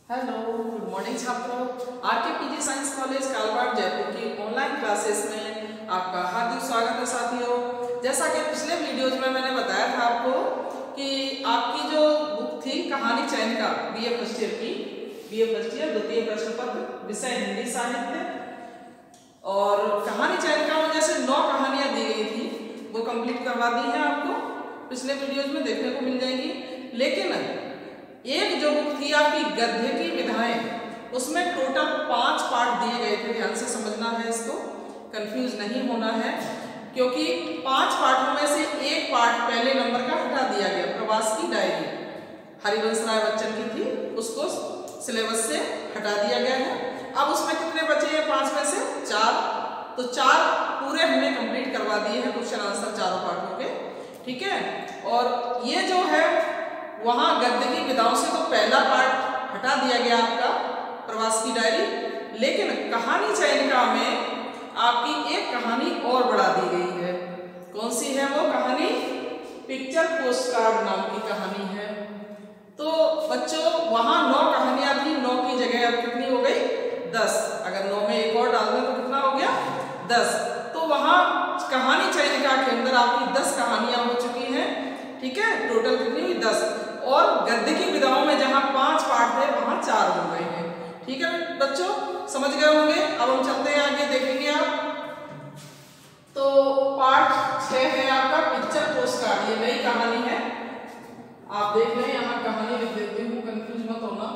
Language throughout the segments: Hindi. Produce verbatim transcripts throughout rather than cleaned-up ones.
हेलो, गुड मॉर्निंग छात्रों। RK PG science college Kalwad Jaipur की ऑनलाइन क्लासेस में आपका हार्दिक स्वागत है साथियों। जैसा कि पिछले वीडियोज में मैंने बताया था आपको कि आपकी जो बुक थी कहानी चयन का बीए फर्स्ट ईयर की बीए फर्स्ट ईयर द्वितीय प्रश्न पत्र विषय हिंदी साहित्य, और कहानी चयन का वजह से नौ कहानियां दी गई थी, वो कंप्लीट करवा दी है आपको, पिछले वीडियोज में देखने को मिल जाएंगी। लेकिन एक जो बुक थी आपकी गद्य की विधाएं, उसमें टोटल पांच पार्ट दिए गए थे। ध्यान से समझना है, इसको कंफ्यूज नहीं होना है, क्योंकि पांच पार्टों में से एक पार्ट पहले नंबर का हटा दिया गया। प्रवास की डायरी हरिवंश राय बच्चन की थी, उसको सिलेबस से हटा दिया गया है। अब उसमें कितने बचे हैं? पांच में से चार, तो चार पूरे हमने कंप्लीट करवा दिए हैं क्वेश्चन आंसर चारों पार्टों के, ठीक है। और ये जो है वहां गद्य की विधाओं से तो पहला पार्ट हटा दिया गया आपका प्रवास की डायरी, लेकिन कहानी चयनिका में आपकी एक कहानी और बढ़ा दी गई है। कौन सी है वो कहानी? पिक्चर पोस्टकार्ड नाम की कहानी है। तो बच्चों वहां नौ कहानियां थी, नौ की जगह अब कितनी हो गई? दस। अगर नौ में एक और डाल दें तो कितना हो गया? दस। तो वहां कहानी चयनिका के अंदर आपकी दस कहानियां हो चुकी हैं, ठीक है। टोटल कितनी हुई? दस। और गद्य की विधाओं में जहां पांच पार्ट थे वहां चार हो गए हैं, ठीक है बच्चों, समझ गए होंगे। अब हम चलते हैं आगे, देखेंगे आप। तो पार्ट छह है आपका पिक्चर पोस्टकार्ड, ये नई कहानी है, आप देख लें, यहां कहानी लिख देती हूँ, कंफ्यूज मत होना,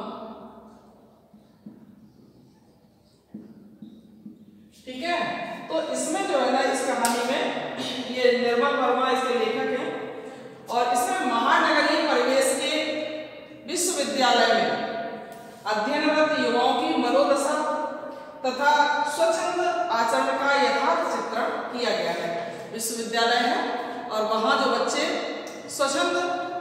ठीक है। तो इसमें जो है ना, इस कहानी में ये निर्मल वर्मा इसके लेखक हैं, और इसमें महानगरीय परिवेश के विश्वविद्यालय में अध्ययनरत युवाओं की मनोदशा तथा स्वच्छंद आचरण का यथार्थ चित्रण किया गया है। विश्वविद्यालय है और वहां जो बच्चे स्वच्छंद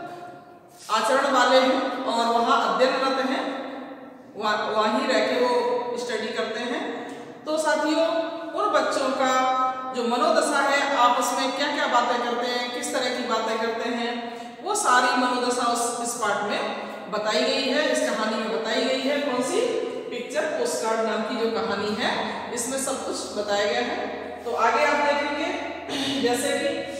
आचरण वाले हैं और वहां अध्ययनरत हैं, वहीं रह के वो स्टडी करते हैं। तो साथियों, उन बच्चों का जो मनोदशा है, आपस में क्या क्या बातें करते हैं, किस तरह की बातें करते हैं, वो सारी मनोदशा उस इस पार्ट में बताई गई है, इस कहानी में बताई गई है। कौन सी? पिक्चर पोस्टकार्ड नाम की जो कहानी है, इसमें सब कुछ बताया गया है। तो आगे आप देखेंगे, जैसे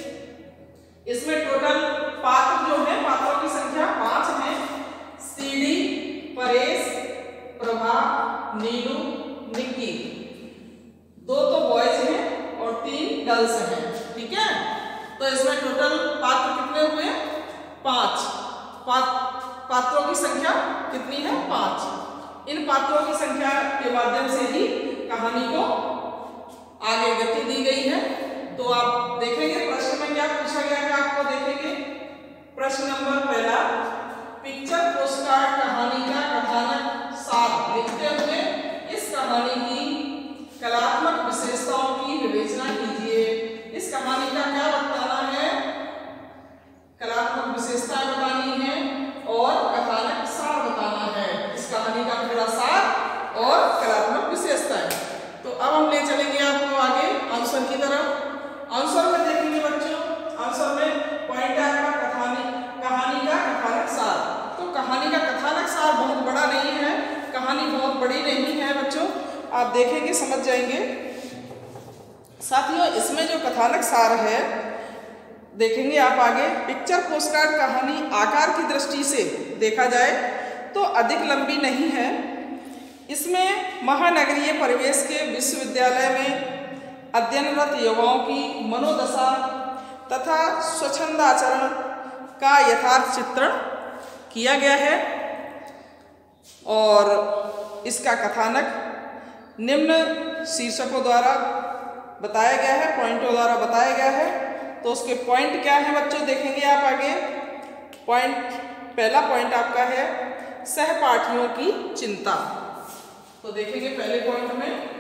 कि इसमें टोटल पात्र जो है, पात्रों की संख्या पांच है। सीडी, परेश, प्रभा, नीलू, निक्की, दो तो बॉयज हैं और तीन गर्ल्स हैं, ठीक है। तो इसमें टोटल पात्र कितने हुए? पांच। पात्र पात्रों की संख्या कितनी है? पांच। इन पात्रों की संख्या के माध्यम से ही कहानी को आगे गति दी गई है। तो आप देखेंगे प्रश्न में क्या पूछा गया है, आपको देखेंगे। प्रश्न नंबर पहला, पिक्चर पोस्टकार्ड कहानी का कथानक सार लिखते हुए इस कहानी की कलात्मक विशेषताओं की विवेचना कीजिए। इस कहानी का क्या बताना है? कलात्मक विशेषताएं बतानी है और कथानक सार बताना है। इस कहानी का पूरा सार और कलात्मक विशेषताएं। तो अब हम ले चलेंगे आपको आगे आंसर की तरफ। आंसर में देखेंगे बच्चों, आंसर में पॉइंट है आपका कहानी कहानी का कथानक सार। तो कहानी का कथानक सार बहुत बड़ा नहीं है, कहानी बहुत बड़ी नहीं है बच्चों, आप देखेंगे समझ जाएंगे। साथियों, इसमें जो कथानक सार है देखेंगे आप आगे। पिक्चर पोस्टकार्ड कहानी आकार की दृष्टि से देखा जाए तो अधिक लंबी नहीं है। इसमें महानगरीय परिवेश के विश्वविद्यालय में अध्ययनरत युवाओं की मनोदशा तथा स्वच्छंद आचरण का यथार्थ चित्रण किया गया है, और इसका कथानक निम्न शीर्षकों द्वारा बताया गया है, पॉइंटों द्वारा बताया गया है। तो उसके पॉइंट क्या है बच्चों, देखेंगे आप आगे। पॉइंट पहला पॉइंट आपका है सहपाठियों की चिंता। तो देखेंगे पहले पॉइंट में,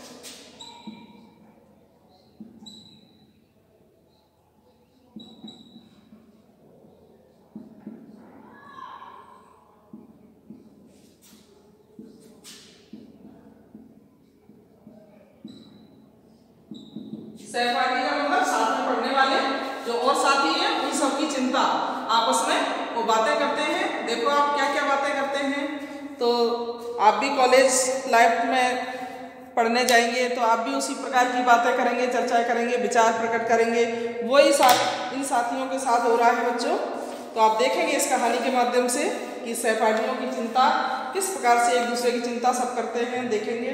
सहपाठी का मतलब साथ में पढ़ने वाले जो और साथी हैं, उन सबकी चिंता, आपस में वो बातें करते हैं। देखो आप क्या क्या बातें करते हैं। तो आप भी कॉलेज लाइफ में पढ़ने जाएंगे तो आप भी उसी प्रकार की बातें करेंगे, चर्चाएं करेंगे, विचार प्रकट करेंगे। वही साथ इन साथियों के साथ हो रहा है बच्चों। तो आप देखेंगे इस कहानी के माध्यम से कि सहपाठियों की चिंता किस प्रकार से एक दूसरे की चिंता सब करते हैं, देखेंगे।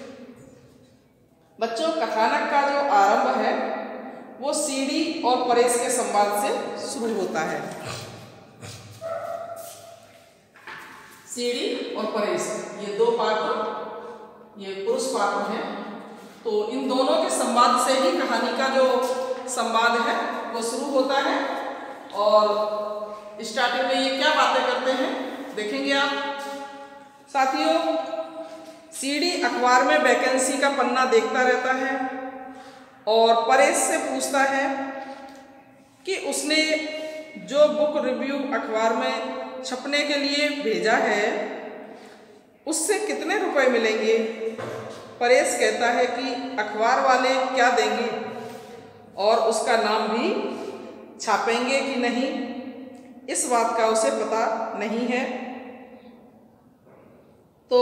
बच्चों, कथानक का जो आरंभ है वो सीडी और परेश के संवाद से शुरू होता है। सीडी और परेश ये दो पात्र, ये पुरुष पात्र हैं। तो इन दोनों के संवाद से ही कहानी का जो संवाद है वो शुरू होता है। और स्टार्टिंग में ये क्या बातें करते हैं देखेंगे आप। साथियों, सीडी अखबार में वैकेंसी का पन्ना देखता रहता है और परेश से पूछता है कि उसने जो बुक रिव्यू अखबार में छपने के लिए भेजा है उससे कितने रुपए मिलेंगे। परेश कहता है कि अखबार वाले क्या देंगे और उसका नाम भी छापेंगे कि नहीं, इस बात का उसे पता नहीं है। तो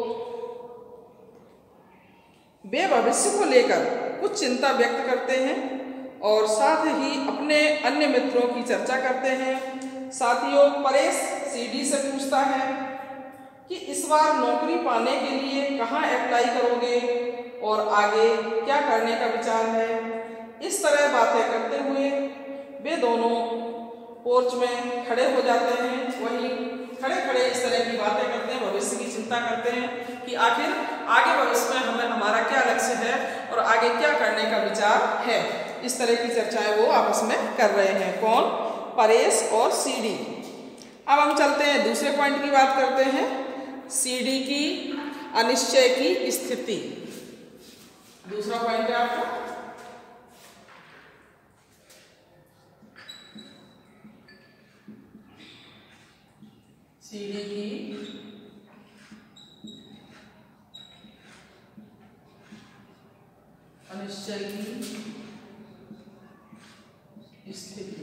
वे भविष्य को लेकर कुछ चिंता व्यक्त करते हैं और साथ ही अपने अन्य मित्रों की चर्चा करते हैं। साथियों, परेश सीडी से पूछता है कि इस बार नौकरी पाने के लिए कहाँ अप्लाई करोगे और आगे क्या करने का विचार है। इस तरह बातें करते हुए वे दोनों पोर्च में खड़े हो जाते हैं। वहीं खड़े खड़े इस तरह की बातें करते हैं, भविष्य की चिंता करते हैं कि आखिर आगे भविष्य में हमें हमारा क्या लक्ष्य है और आगे क्या करने का विचार है। इस तरह की चर्चाएं वो आपस में कर रहे हैं। कौन? परेश और सीडी। अब हम चलते हैं दूसरे पॉइंट की बात करते हैं, सीडी की अनिश्चय की स्थिति। दूसरा पॉइंट है आपका सीडी की अनिश्चय की स्थिति।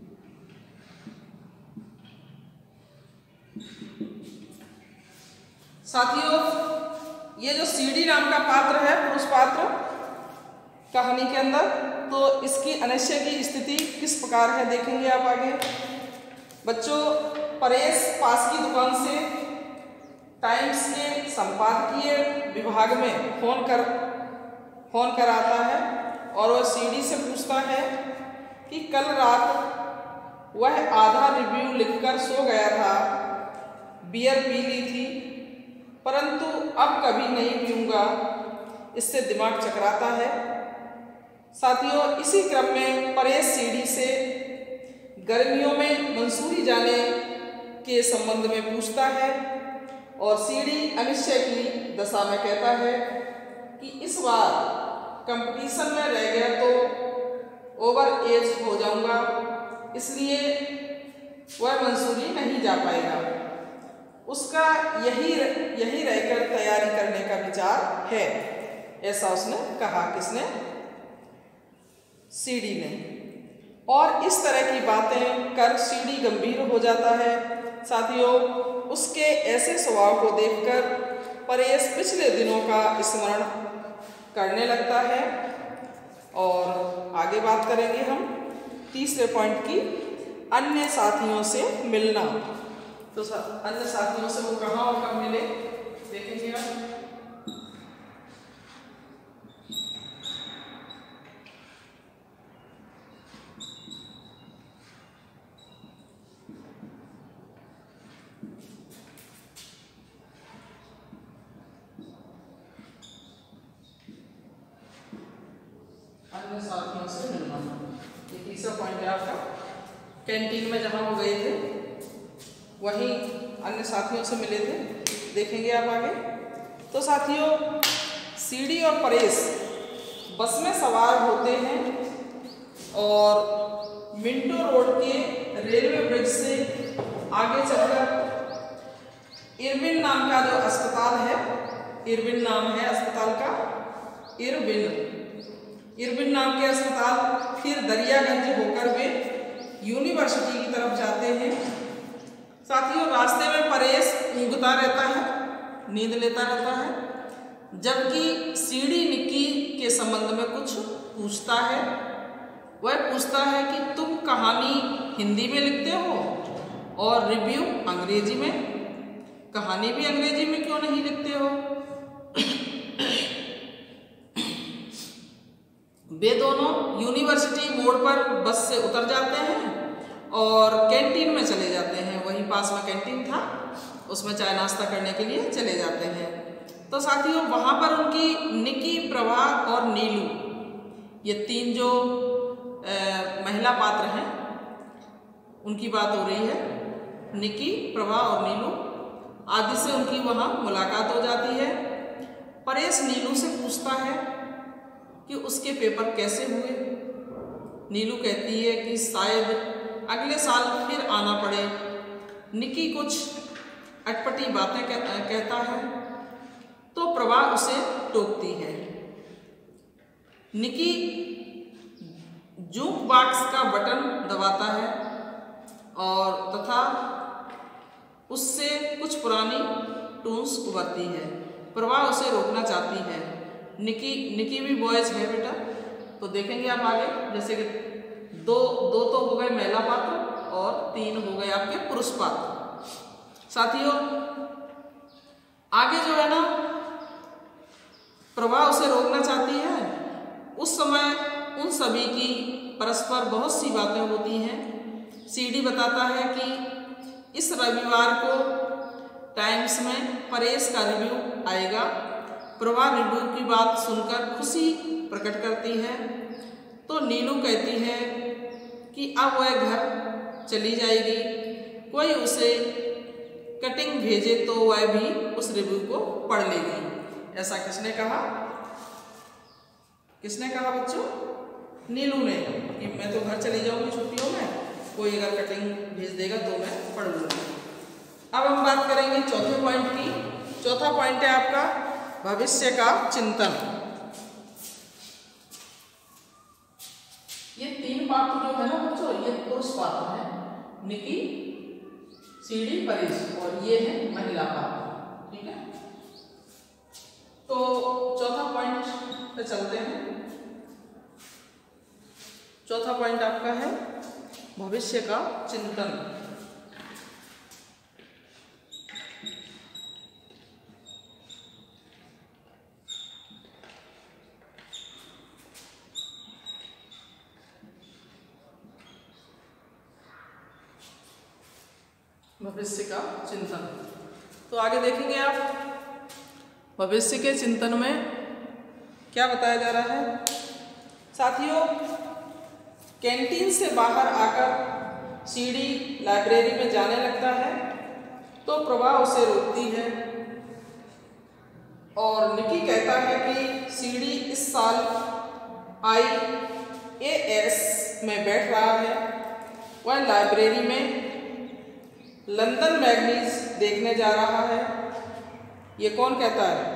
साथियों, ये जो सीडी नाम का पात्र है, पुरुष पात्र कहानी के अंदर, तो इसकी अनिश्चय की स्थिति किस प्रकार है देखेंगे आप आगे। बच्चों, परेश पास की दुकान से टाइम्स के संपादकीय विभाग में फोन कर फोन कर आता है और वह सीडी से पूछता है कि कल रात वह आधा रिव्यू लिखकर सो गया था, बियर पी ली थी, परंतु अब कभी नहीं पीऊँगा, इससे दिमाग चकराता है। साथियों, इसी क्रम में परेश सीडी से गर्मियों में मंसूरी जाने के संबंध में पूछता है और सीडी अनिश्चय की दशा में कहता है कि इस बार कंपटीशन में रह गया तो ओवर एज हो जाऊंगा, इसलिए वह मंसूरी नहीं जा पाएगा। उसका यही यही रहकर तैयारी करने का विचार है, ऐसा उसने कहा। किसने? सीडी ने। और इस तरह की बातें कर सीडी गंभीर हो जाता है। साथियों, उसके ऐसे स्वभाव को देखकर परेश पिछले दिनों का स्मरण करने लगता है। और आगे बात करेंगे हम तीसरे पॉइंट की, अन्य साथियों से मिलना। तो अन्य साथियों से वो कहाँ और कब मिले देखेंगे हम। अन्य साथियों से मिलना, ये तीसरा पॉइंट है आपका। कैंटीन में जहाँ वो गए थे वहीं अन्य साथियों से मिले थे, देखेंगे आप आगे। तो साथियों, सीडी और परेश बस में सवार होते हैं और मिंटो रोड के रेलवे ब्रिज से आगे चलकर इरविन नाम का जो अस्पताल है, इरविन नाम है अस्पताल का, इरविन इरविन नाम के अस्पताल, फिर दरियागंज होकर वे यूनिवर्सिटी की तरफ जाते हैं। साथियों, रास्ते में परेश ऊँघता नींदता रहता है, नींद लेता रहता है, जबकि सीडी निक्की के संबंध में कुछ पूछता है। वह पूछता है कि तुम कहानी हिंदी में लिखते हो और रिव्यू अंग्रेजी में, कहानी भी अंग्रेजी में क्यों नहीं लिखते हो? वे दोनों यूनिवर्सिटी मोड़ पर बस से उतर जाते हैं और कैंटीन में चले जाते हैं। वहीं पास में कैंटीन था, उसमें चाय नाश्ता करने के लिए चले जाते हैं। तो साथियों वहाँ पर उनकी निक्की, प्रभा और नीलू, ये तीन जो आ, महिला पात्र हैं उनकी बात हो रही है। निक्की, प्रभा और नीलू आदि से उनकी वहाँ मुलाकात हो जाती है। परेश नीलू से पूछता है कि उसके पेपर कैसे हुए। नीलू कहती है कि शायद अगले साल फिर आना पड़े। निक्की कुछ अटपटी बातें कहता है तो प्रभा उसे टोकती है। निक्की जूक बॉक्स का बटन दबाता है और तथा उससे कुछ पुरानी टून्स उभरती है। प्रभा उसे रोकना चाहती है। निक्की निक्की भी बॉयज है बेटा, तो देखेंगे आप आगे, जैसे कि दो दो तो हो गए महिला पात्र और तीन हो गए आपके पुरुष पात्र। साथियों आगे जो है ना, प्रभा उसे रोकना चाहती है। उस समय उन सभी की परस्पर बहुत सी बातें होती हैं। सीडी बताता है कि इस रविवार को टाइम्स में परेश का रिव्यू आएगा। प्रभा रिव्यू की बात सुनकर खुशी प्रकट करती है तो नीलू कहती है कि अब वह घर चली जाएगी, कोई उसे कटिंग भेजे तो वह भी उस रिव्यू को पढ़ लेगी। ऐसा किसने कहा? किसने कहा बच्चों? नीलू ने, कि मैं तो घर चली जाऊंगी छुट्टियों में, कोई अगर कटिंग भेज देगा तो मैं पढ़ लूँगी। अब हम बात करेंगे चौथे पॉइंट की। चौथा पॉइंट है आपका भविष्य का चिंतन। ये तीन पात्र जो है ना बच्चों, ये पुरुष पात्र है, निक्की, सीडी, परेश, और ये है महिला पात्र। ठीक है, तो चौथा पॉइंट पे चलते हैं। चौथा पॉइंट आपका है भविष्य का चिंतन। भविष्य का चिंतन, तो आगे देखेंगे आप भविष्य के चिंतन में क्या बताया जा रहा है। साथियों कैंटीन से बाहर आकर सीडी लाइब्रेरी में जाने लगता है तो प्रभा उसे रोकती है और निक्की कहता है कि सीडी इस साल आई ए एस में बैठ रहा है। वह लाइब्रेरी में लंदन मैगनीज देखने जा रहा है। ये कौन कहता है?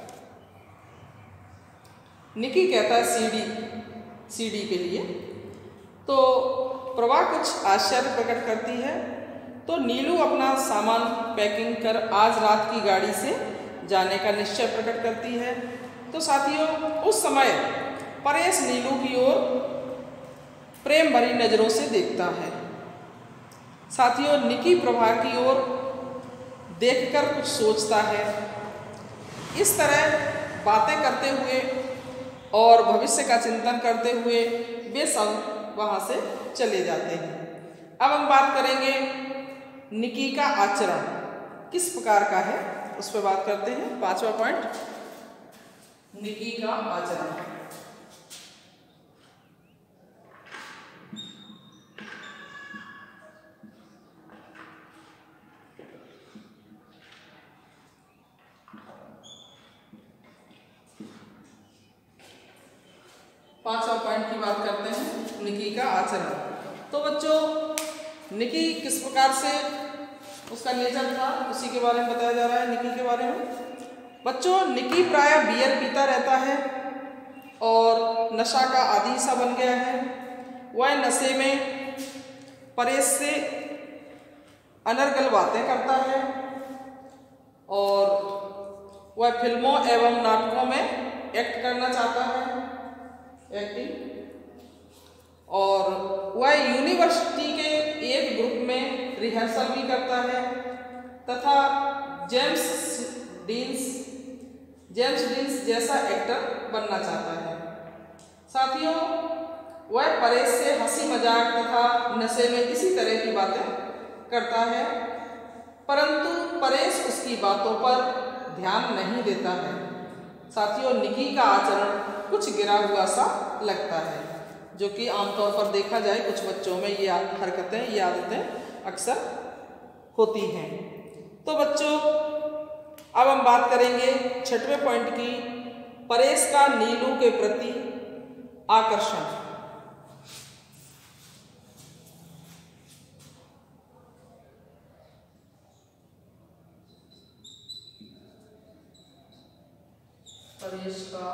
निक्की कहता है सीडी, सीडी के लिए। तो प्रभा कुछ आश्चर्य प्रकट करती है तो नीलू अपना सामान पैकिंग कर आज रात की गाड़ी से जाने का निश्चय प्रकट करती है। तो साथियों उस समय परेश नीलू की ओर प्रेम भरी नज़रों से देखता है। साथियों निक्की प्रभा की ओर देखकर कुछ सोचता है। इस तरह बातें करते हुए और भविष्य का चिंतन करते हुए वे सब वहाँ से चले जाते हैं। अब हम बात करेंगे निक्की का आचरण किस प्रकार का है, उस पर बात करते हैं। पांचवा पॉइंट, निक्की का आचरण। पांचवा पॉइंट की बात करते हैं निक्की का आचरण। तो बच्चों निक्की किस प्रकार से उसका नेचर था उसी के बारे में बताया जा रहा है। निक्की के बारे में बच्चों निक्की प्रायः बियर पीता रहता है और नशा का आदी सा बन गया है। वह नशे में परेश से अनर्गल बातें करता है और वह फिल्मों एवं नाटकों में एक्ट करना चाहता है, एक्टिंग। और वह यूनिवर्सिटी के एक ग्रुप में रिहर्सल भी करता है तथा जेम्स डीन्स जेम्स डीन्स जैसा एक्टर बनना चाहता है। साथियों, वह परेश से हंसी मजाक तथा नशे में इसी तरह की बातें करता है, परंतु परेश उसकी बातों पर ध्यान नहीं देता है। साथियों, निकी का आचरण कुछ गिरा हुआ सा लगता है, जो कि आमतौर पर देखा जाए कुछ बच्चों में ये हरकतें, ये आदतें अक्सर होती हैं। तो बच्चों, अब हम बात करेंगे छठवें पॉइंट की, परेश का नीलू के प्रति आकर्षण। परेश का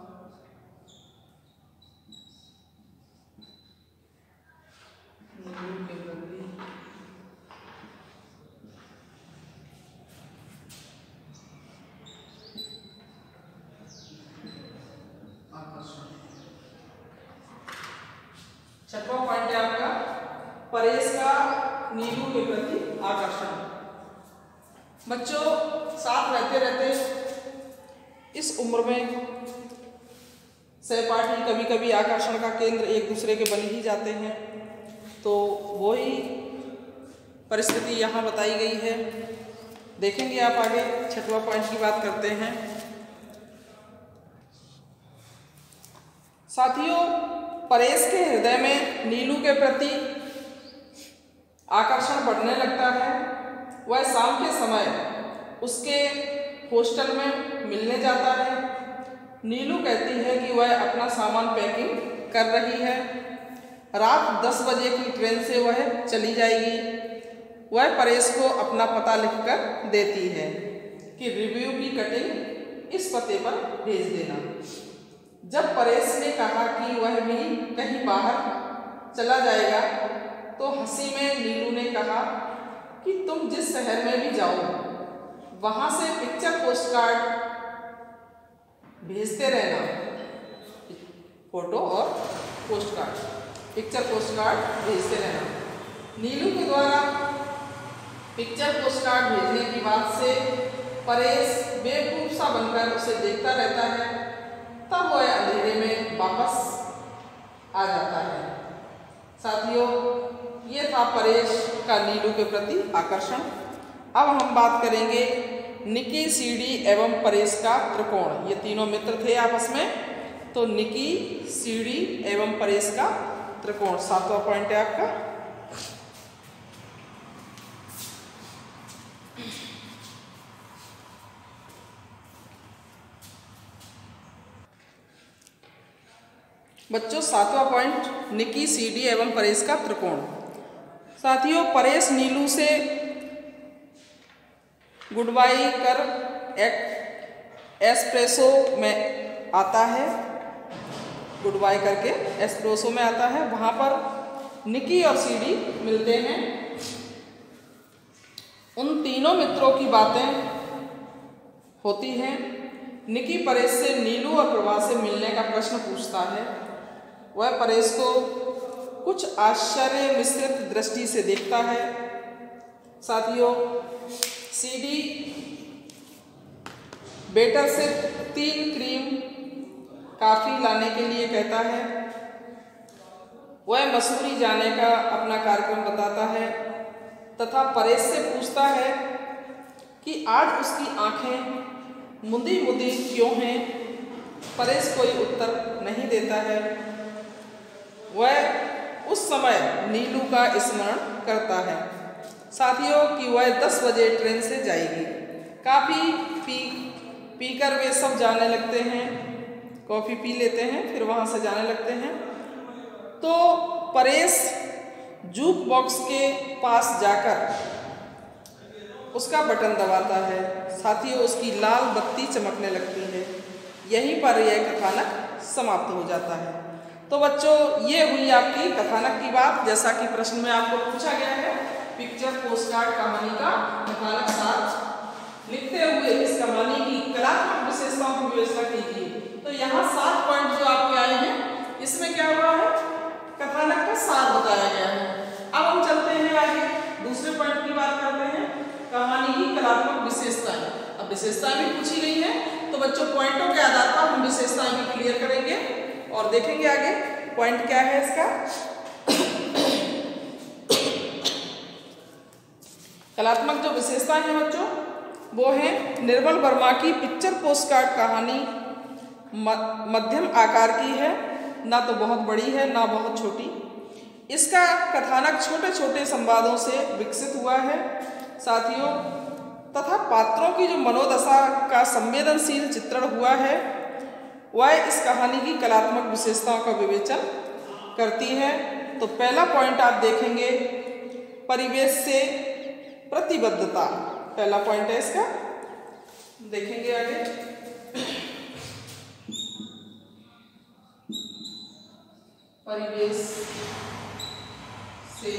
नीलू के प्रति आकर्षण। छठवां पॉइंट है आपका परेश का नीलू के प्रति आकर्षण। बच्चों, साथ रहते रहते इस उम्र में सहपाठी कभी कभी आकर्षण का केंद्र एक दूसरे के बन ही जाते हैं, तो वही परिस्थिति यहाँ बताई गई है। देखेंगे आप आगे, छठवां पॉइंट की बात करते हैं। साथियों, परेश के हृदय में नीलू के प्रति आकर्षण बढ़ने लगता है। वह शाम के समय उसके हॉस्टल में मिलने जाता है। नीलू कहती है कि वह अपना सामान पैकिंग कर रही है। रात दस बजे की ट्रेन से वह चली जाएगी। वह परेश को अपना पता लिखकर देती है कि रिव्यू की कटिंग इस पते पर भेज देना। जब परेश ने कहा कि वह भी कहीं बाहर चला जाएगा, तो हंसी में नीलू ने कहा कि तुम जिस शहर में भी जाओ, वहां से पिक्चर पोस्ट कार्ड भेजते रहना। फोटो और postcard, picture postcard भेजते रहना। नीलू के द्वारा पिक्चर पोस्ट कार्ड भेजने की बात से परेश बेवकूफ सा बनकर उसे देखता रहता है। तब वह अंधेरे में वापस आ जाता है। साथियों, ये था परेश का नीलू के प्रति आकर्षण। अब हम बात करेंगे निकी, सीडी एवं परेश का त्रिकोण। ये तीनों मित्र थे आपस में, तो निकी, सीडी एवं परेश का त्रिकोण सातवां पॉइंट है आपका। बच्चों, सातवां पॉइंट निकी, सीडी एवं परेश का त्रिकोण। साथियों, परेश नीलू से गुड बाई कर एक एस्प्रेसो में आता है। गुड बाई करके एस्प्रेसो में आता है। वहाँ पर निकी और सीडी मिलते हैं। उन तीनों मित्रों की बातें होती हैं। निकी परेश से नीलू और प्रभा से मिलने का प्रश्न पूछता है। वह परेश को कुछ आश्चर्य मिश्रित दृष्टि से देखता है। साथियों, सीडी बेटर से तीन क्रीम काफ़ी लाने के लिए कहता है। वह मसूरी जाने का अपना कार्यक्रम बताता है तथा परेश से पूछता है कि आज उसकी आंखें मुंदी मुंदी क्यों हैं। परेश कोई उत्तर नहीं देता है। वह उस समय नीलू का स्मरण करता है। साथियों, कि वह दस बजे ट्रेन से जाएगी। काफ़ी पी पीकर वे सब जाने लगते हैं। कॉफ़ी पी लेते हैं, फिर वहाँ से जाने लगते हैं। तो परेश जूक बॉक्स के पास जाकर उसका बटन दबाता है। साथियों, उसकी लाल बत्ती चमकने लगती है। यहीं पर यह कथानक समाप्त हो जाता है। तो बच्चों, ये हुई आपकी कथानक की बात। जैसा कि प्रश्न में आपको पूछा गया है, पिक्चर पोस्टकार्ड कहानी का कथानक साथ लिखते विवेचना कीजिए। तो यहाँ सात पॉइंट जो आपके आए हैं, इसमें क्या हुआ है, कथानक का सार बताया गया है। अब हम चलते हैं आगे, दूसरे पॉइंट की बात करते हैं, कहानी की कलात्मक विशेषताएं। अब विशेषताएं भी पूछी गई है, तो बच्चों पॉइंटों के आधार पर हम विशेषताएं भी क्लियर करेंगे और देखेंगे आगे पॉइंट क्या है इसका। कलात्मक जो विशेषताएं हैं बच्चों, वो है निर्मल वर्मा की पिक्चर पोस्टकार्ड कहानी मध्यम आकार की है, ना तो बहुत बड़ी है ना बहुत छोटी। इसका कथानक छोटे छोटे संवादों से विकसित हुआ है साथियों, तथा पात्रों की जो मनोदशा का संवेदनशील चित्रण हुआ है, वह इस कहानी की कलात्मक विशेषताओं का विवेचन करती है। तो पहला पॉइंट आप देखेंगे, परिवेश से प्रतिबद्धता, पहला पॉइंट है इसका, देखेंगे आगे। परिवेश से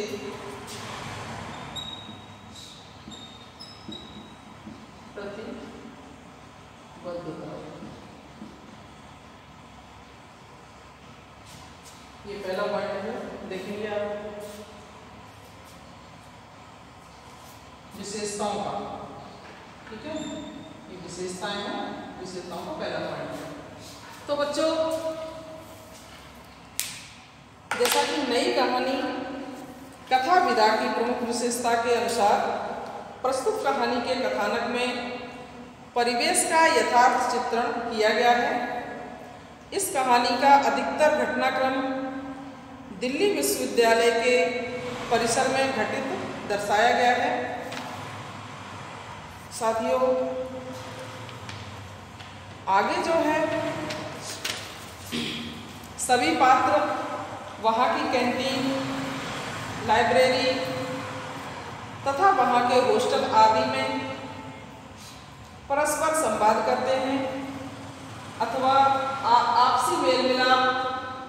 प्रतिबद्धता, ये पहला पॉइंट है, देखेंगे आप विशेषताओं का, ठीक है, ये विशेषताएं हैं, विशेषताओं का पहला पॉइंट है। तो बच्चों जैसा कि नई कहानी कथा विधा की प्रमुख विशेषता के अनुसार प्रस्तुत कहानी के कथानक में परिवेश का यथार्थ चित्रण किया गया है। इस कहानी का अधिकतर घटनाक्रम दिल्ली विश्वविद्यालय के परिसर में घटित दर्शाया गया है। साथियों आगे जो है, सभी पात्र वहाँ की कैंटीन, लाइब्रेरी तथा वहाँ के हॉस्टल आदि में परस्पर संवाद करते हैं अथवा आपसी मेल मिलाप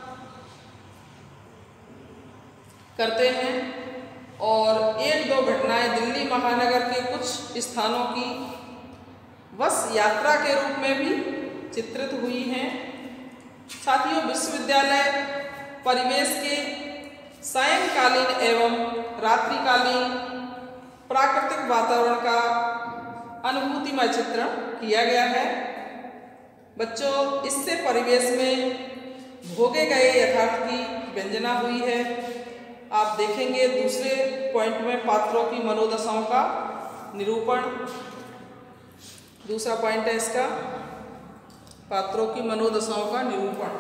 करते हैं, और एक दो घटनाएं दिल्ली महानगर के कुछ स्थानों की बस यात्रा के रूप में भी चित्रित हुई हैं। साथियों विश्वविद्यालय परिवेश के सायंकालीन एवं रात्रिकालीन प्राकृतिक वातावरण का अनुभूतिमय चित्रण किया गया है। बच्चों इससे परिवेश में भोगे गए यथार्थ की व्यंजना हुई है। आप देखेंगे दूसरे पॉइंट में पात्रों की मनोदशाओं का निरूपण, दूसरा पॉइंट है इसका, पात्रों की मनोदशाओं का निरूपण।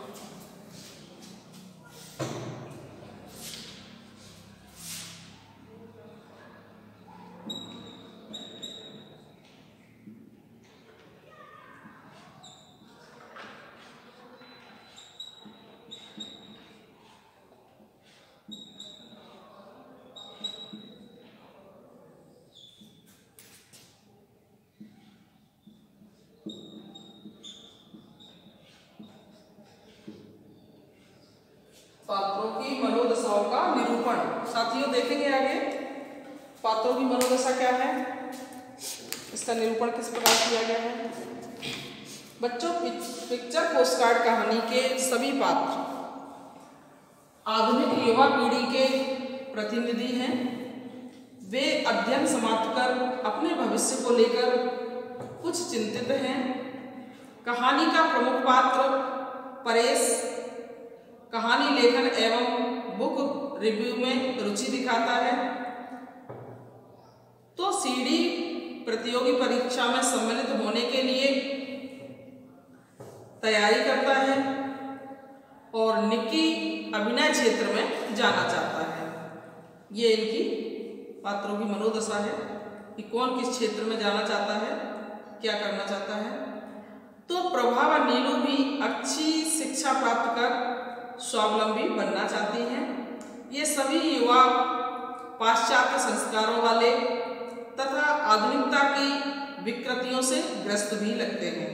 पात्रों की मनोदशाओं का निरूपण। साथियों देखेंगे आगे पात्रों की मनोदशा क्या है, इसका निरूपण किस प्रकार किया गया है। बच्चों पिक्चर पोस्टकार्ड कहानी के सभी पात्र आधुनिक युवा पीढ़ी के प्रतिनिधि हैं। वे अध्ययन समाप्त कर अपने भविष्य को लेकर कुछ चिंतित हैं। कहानी का प्रमुख पात्र परेश कहानी लेखन एवं बुक रिव्यू में रुचि दिखाता है, तो सीडी प्रतियोगी परीक्षा में सम्मिलित होने के लिए तैयारी करता है, और निक्की अभिनय क्षेत्र में जाना चाहता है। ये इनकी पात्रों की मनोदशा है कि कौन किस क्षेत्र में जाना चाहता है, क्या करना चाहता है। तो प्रभा व नीलू भी अच्छी शिक्षा प्राप्त कर स्वावलंबी बनना चाहती हैं। ये सभी युवा पाश्चात्य संस्कारों वाले तथा आधुनिकता की विकृतियों से ग्रस्त भी लगते हैं।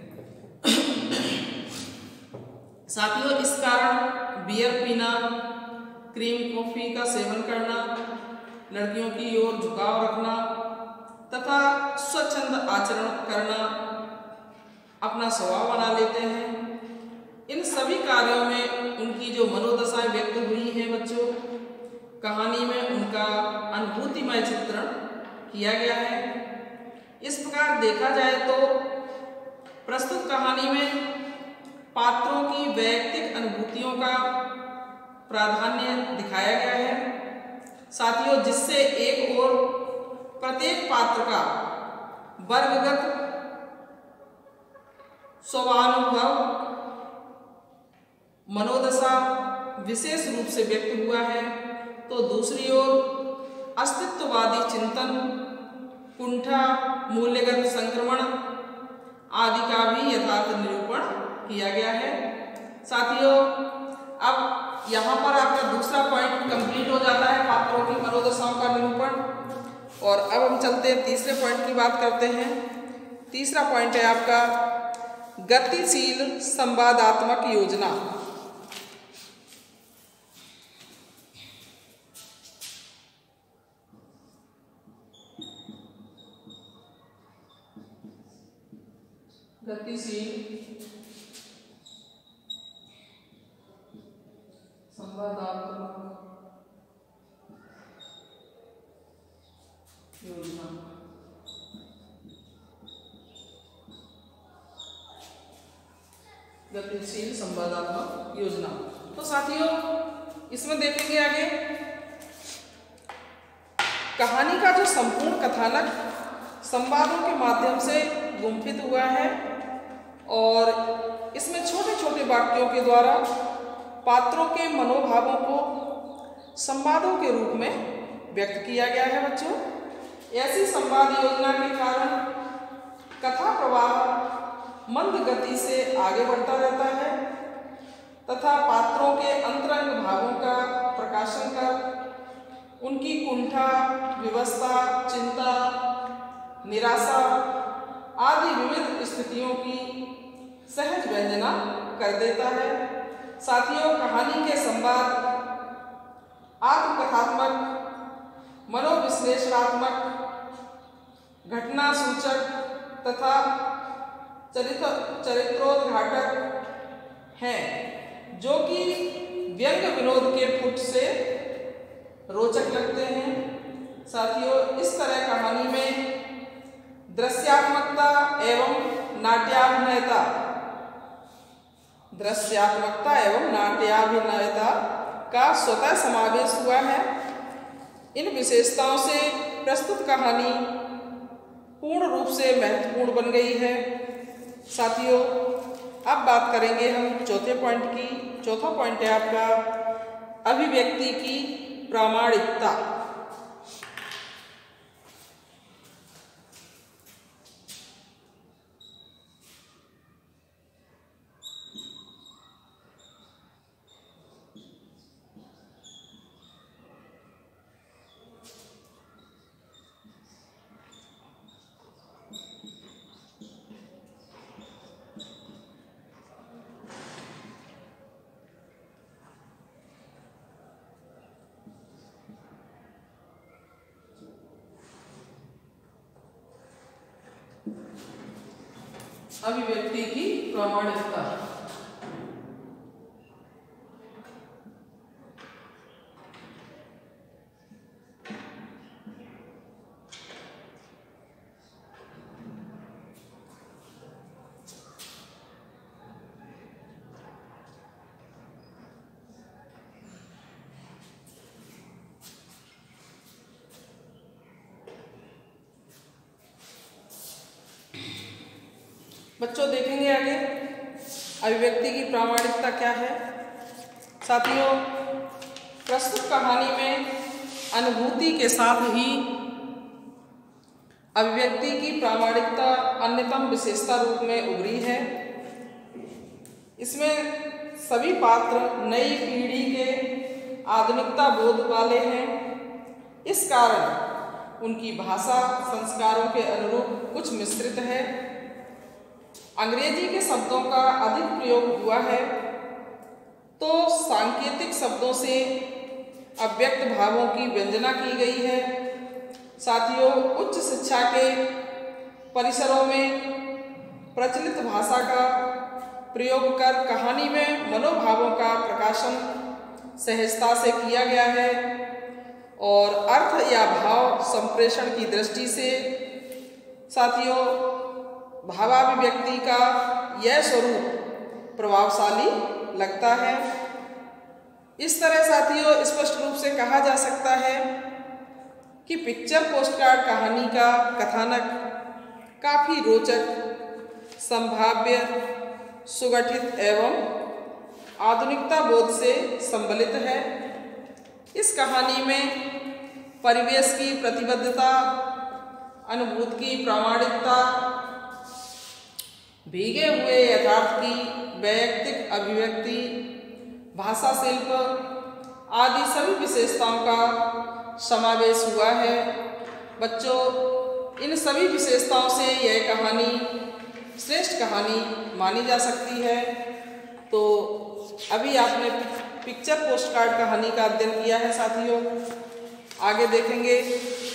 साथियों इस कारण बियर पीना, क्रीम कॉफी का सेवन करना, लड़कियों की ओर झुकाव रखना तथा स्वच्छंद आचरण करना अपना स्वभाव बना लेते हैं। इन सभी कार्यों में उनकी जो मनोदशाएं व्यक्त हुई हैं बच्चों, कहानी में उनका अनुभूतिमय चित्रण किया गया है। इस प्रकार देखा जाए तो प्रस्तुत कहानी में पात्रों की वैयक्तिक अनुभूतियों का प्राधान्य दिखाया गया है। साथियों, जिससे एक ओर प्रत्येक पात्र का वर्गगत स्वभावानुभव, मनोदशा विशेष रूप से व्यक्त हुआ है, तो दूसरी ओर अस्तित्ववादी चिंतन, कुंठा, मूल्यगत संक्रमण आदि का भी यथार्थ निरूपण किया गया है। साथियों, अब यहाँ पर आपका दूसरा पॉइंट कंप्लीट हो जाता है, पात्रों की मनोदशाओं का निरूपण। और अब हम चलते हैं तीसरे पॉइंट की बात करते हैं। तीसरा पॉइंट है आपका गतिशील संवादात्मक योजना। गतिशील संवादात्मक योजना। गतिशील संवादात्मक योजना। तो साथियों, इसमें देखेंगे आगे कहानी का जो संपूर्ण कथानक संवादों के माध्यम से गुंफित हुआ है और इसमें छोटे छोटे वाक्यों के द्वारा पात्रों के मनोभावों को संवादों के रूप में व्यक्त किया गया है बच्चों। ऐसी संवाद योजना के कारण कथा प्रवाह मंद गति से आगे बढ़ता रहता है तथा पात्रों के अंतरंग भावों का प्रकाशन कर उनकी कुंठा, विवशता, चिंता, निराशा आदि विविध स्थितियों की सहज व्यंजना कर देता है। साथियों, कहानी के संवाद आत्मकथात्मक, मनोविश्लेषणात्मक, घटना सूचक तथा चरित्र चरित्रोद्घाटक हैं, जो कि व्यंग विनोद के पुट से रोचक लगते हैं। साथियों, इस तरह कहानी में दृश्यात्मकता एवं नाट्याभिनयता दृश्यात्मकता एवं नाट्याभिनयता का स्वतः समावेश हुआ है। इन विशेषताओं से प्रस्तुत कहानी पूर्ण रूप से महत्वपूर्ण बन गई है। साथियों, अब बात करेंगे हम चौथे पॉइंट की। चौथा पॉइंट है आपका अभिव्यक्ति की प्रामाणिकता। अभिव्यक्ति की प्रामाणिकता। बच्चों, देखेंगे आगे अभिव्यक्ति की प्रामाणिकता क्या है। साथियों, प्रस्तुत कहानी में अनुभूति के साथ ही अभिव्यक्ति की प्रामाणिकता अन्यतम विशेषता रूप में उभरी है। इसमें सभी पात्र नई पीढ़ी के आधुनिकता बोध वाले हैं। इस कारण उनकी भाषा संस्कारों के अनुरूप कुछ मिश्रित है। अंग्रेजी के शब्दों का अधिक प्रयोग हुआ है, तो सांकेतिक शब्दों से अव्यक्त भावों की व्यंजना की गई है। साथियों, उच्च शिक्षा के परिसरों में प्रचलित भाषा का प्रयोग कर कहानी में मनोभावों का प्रकाशन सहजता से किया गया है और अर्थ या भाव संप्रेषण की दृष्टि से साथियों भावाभिव्यक्ति का यह स्वरूप प्रभावशाली लगता है। इस तरह साथियों स्पष्ट रूप से कहा जा सकता है कि पिक्चर पोस्टकार्ड कहानी का कथानक काफ़ी रोचक, संभाव्य, सुगठित एवं आधुनिकता बोध से संबलित है। इस कहानी में परिवेश की प्रतिबद्धता, अनुभूति की प्रामाणिकता, भीगे हुए यथार्थ की वैयक्तिक अभिव्यक्ति, भाषा शिल्प आदि सभी विशेषताओं का समावेश हुआ है। बच्चों, इन सभी विशेषताओं से यह कहानी श्रेष्ठ कहानी मानी जा सकती है। तो अभी आपने पिक्चर पोस्टकार्ड कहानी का अध्ययन किया है साथियों। आगे देखेंगे